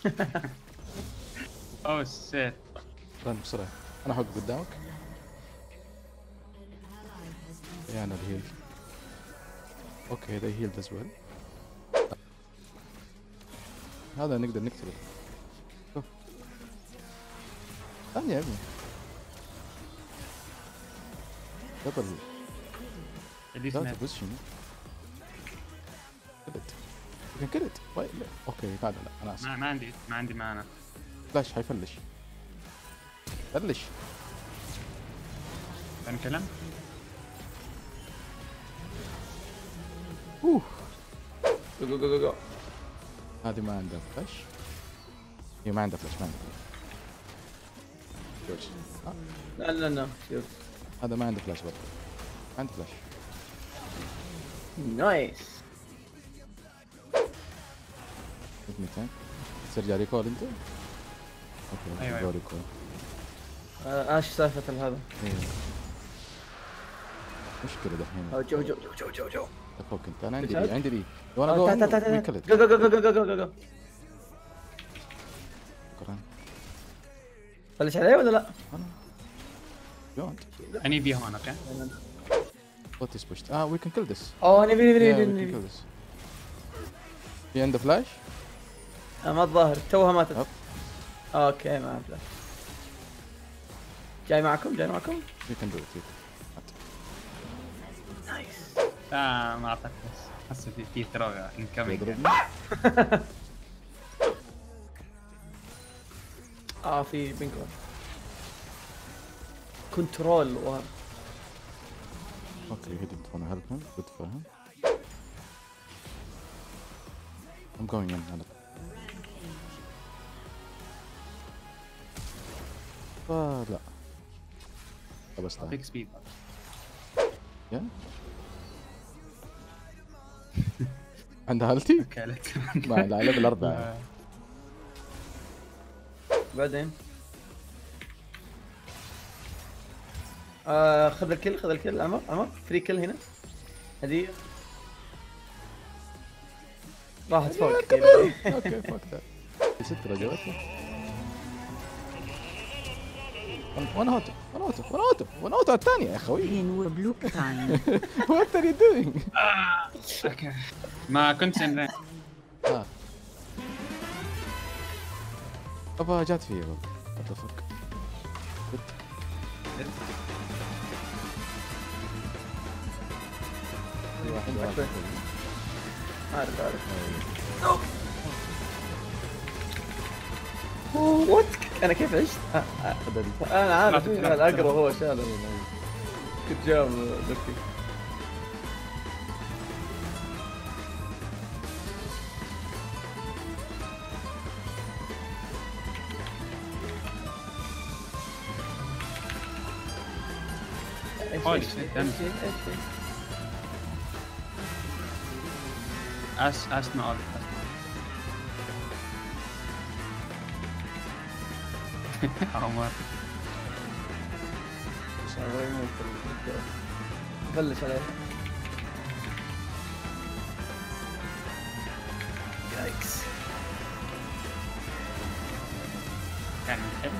اوه سيت. رن بسرعة. انا حق قدامك. يا انا الهيل. اوكي ذا هيلد از ويل. هذا نقدر نقتله. شوف. ثانية يا ابني. دبل اللي لا اسمه بوزيشن. كلت. يمكن كلت. اوكي لا لا انا اسف. ما عندي مانا. فلاش حيفلش. فلش. بنكلم. اوه جو جو جو جو. هذه ما عندها فلاش. هي ما عندها فلاش ما عندها فلاش. جورج. لا لا لا شوف. هذا ما عنده فلاش برضه. ما عنده فلاش. نايس. 200. ترجع ريكول انت؟ اوكي أيوة. جو ريكول. ايش سالفة هذا؟ ايه. مشكلة دحين. جو جو جو جو جو جو. فوق انت انا عندي بتعرف؟ دي عندي دي. وانا جو تعال تعال تعال. ويكلت. جو جو جو جو جو جو جو جو. شكرا. فلش عليه ولا لا؟ انا جو انت. اني بي هون اوكي. What is pushed? We can kill this. اوه نبي نبي Yeah, we نبي can نبي. kill this. في عنده فلاش؟ ما الظاهر توها ماتت. أوب. اوكي ما ادري. جاي معكم جاي معكم. We can do it. نايس. ما اعطيك بس حاسه في ثرو انكمينج. يضربني؟ في بينكو. كنترول و Okay, he didn't want to help him. Good for him. I'm going in. لا. بس بيك سبيد. يا عندها هالتي؟ كالت. مع اللعبة الأربعة. بعدين خذ الكل خذ الكل. عمر فري كل هنا هدية. راحت فوق. اوكي فوق ذا. 6 رجعت. وانا اوتو الثانية يا اخوي. وبلوك تايم. What are you doing؟ اوكي ما كنت سن. ابا جات فيه يا بابا. اتفق. عارف وات. انا كيف عشت؟ انا عارف الاقرب هو شاله. كنت جاب ذكي. Holy shit, damn. اسمع عمر. بلش عليه. يايكس. كان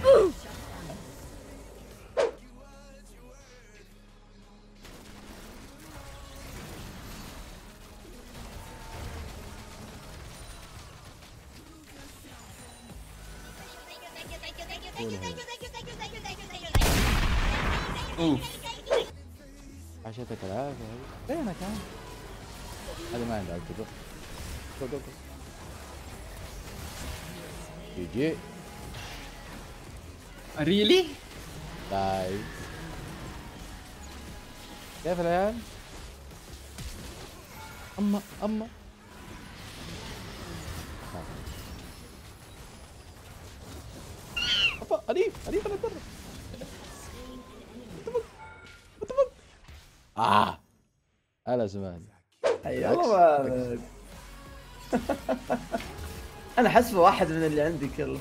عشتك العافية. فينك ها؟ هذا ما عنده التو. جو يجي. ريلي؟ طيب كيف العيال؟ اما ابا اليف انا برا. هلا زمان. حي الله. انا حسبه واحد من اللي عندي كل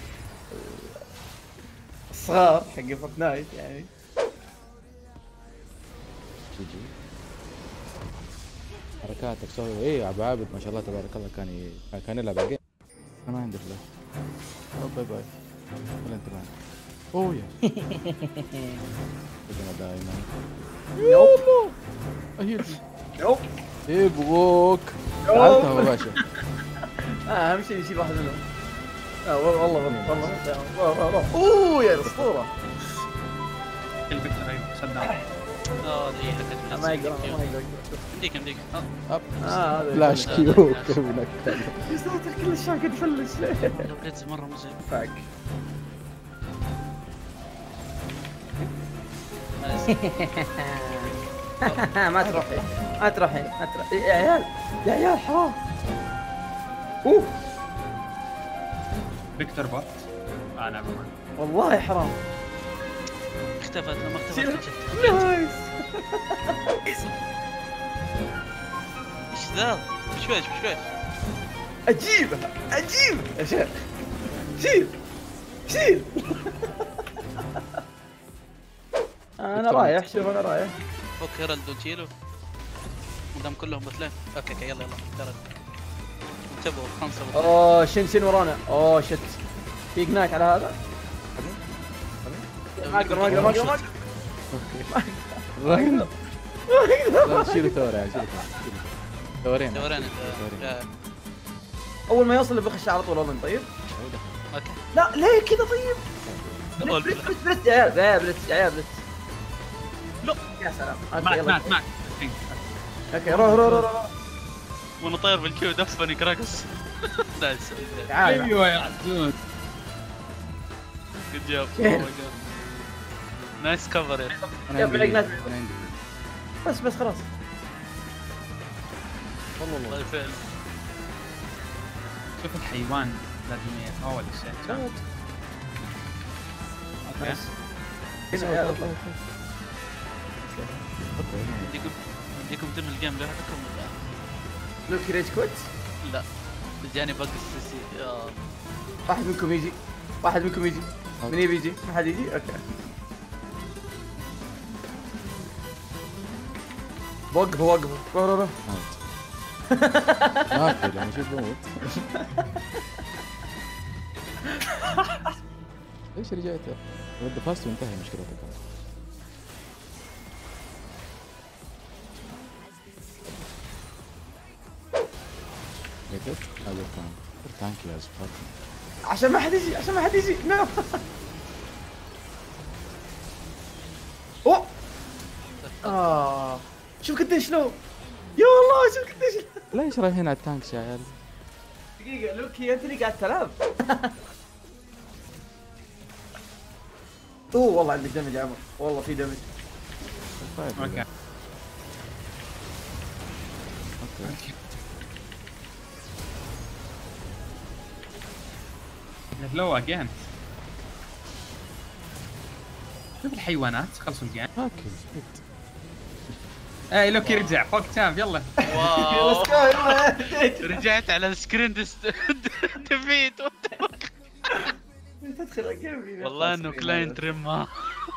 الصغار حق فورتنايت يعني. جي حركاتك سوي ايه. ابو عابد ما شاء الله تبارك الله كان يلعب الجيم. انا ما عندي فلاش. باي باي. ولا انت معنا؟ اوه يا انا دائما نوب اهيل نوب يبغوك. فعلتها مباشر. اهم شيء يشيل واحد منهم. والله اوه يا اسطوره. الفكرة هي صدق. ما يقدر ما يقدر. يمديك اب هذا فلاش كيو كيف نكل. يا ساتر كل الشام قاعد يفلش. لو بليتز مره مزعج. فاك. ما تروحي ما تروحي ما تروحي يا عيال يا عيال حرام. اوه فيكتور بوت. انا والله حرام. اختفت لما اختفت شيل. جت. نايس. ايش ذا؟ بشويش اجيبها اجيب يا شيخ. شيل شيل. انا رايح شوف انا رايح. فك هيرالد وتشيله قدام كلهم بثلين. اوكي يلا هيرالد انتبهوا 5 بثلين. اوه شن ورانا. اوه شت في جناك على هذا. ما اقدر ما اقدر ما اقدر ما اقدر. لا شيلوا ثور يا شيلوا ثورين. دورين اول ما يوصل بخش على طول اظن. طيب اوكي لا ليه كذا طيب. أول بلت بلت يا عيال يا بلت يا عيال بلت. لا. يا سلام. اوكي مات يلا مات. اوكي روح وانا طاير بالكيو دفني كراكس. نايس. تعال ايوه يا عزوز. جود جوب. نايس كفر يا انا يلا، عندي ناس. انا عندي بس خلاص. والله فعلا. شوف الحيوان لازم يتطاول الشيء. اوكي. هنا يا الله. بديكم تنهوا الجيم لوحدكم ولا لوكي ريج كويت. لا؟ جاني بق السيسي. واحد منكم يجي من يبي يجي؟ ما حد يجي. اوكي وقفوا روح. ما في لما اشوف بموت. ليش رجعت؟ ود فاست وانتهى مشكلتك. لقيت هذا التانك يا زفاف. عشان ما حد يجي نو. اوه شوف قديش لو. يا الله شوف قديش. ليش رايحين على التانكس يا عيال؟ دقيقة لوكي انت اللي قاعد تلعب. اوه والله عندك دمج يا عمر. والله في دمج. اوكي. لو اجين. شوف الحيوانات خلصوا الجيم. اوكي اي لوكي رجع فوق تام يلا. واو ليتس جو يلا. رجعت على السكرين دفيت. تدخل الجيم. والله انه كلاينت ريما.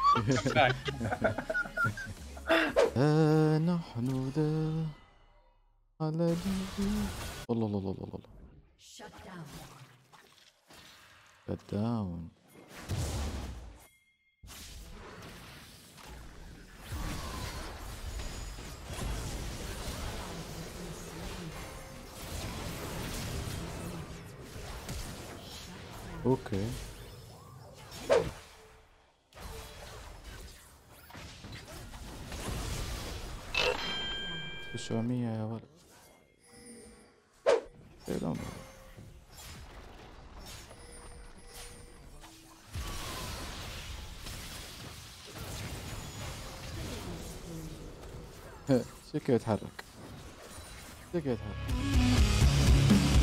نحن ذا على الله الله الله الله. شت داون. اوكي الشامية يا ولد. سلام. شكله يتحرك.